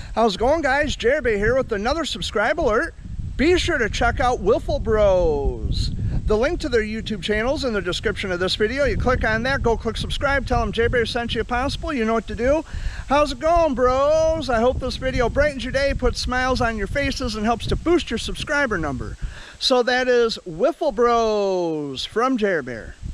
How's it going, guys? Jerry here with another subscribe alert. Be sure to check out Wiffle Brooz. The link to their YouTube channel is in the description of this video. You click on that, go click subscribe, tell them Jerry sent you possible. You know what to do. How's it going, bros? I hope this video brightens your day, puts smiles on your faces, and helps to boost your subscriber number. So that is Wiffle Brooz from Jerry.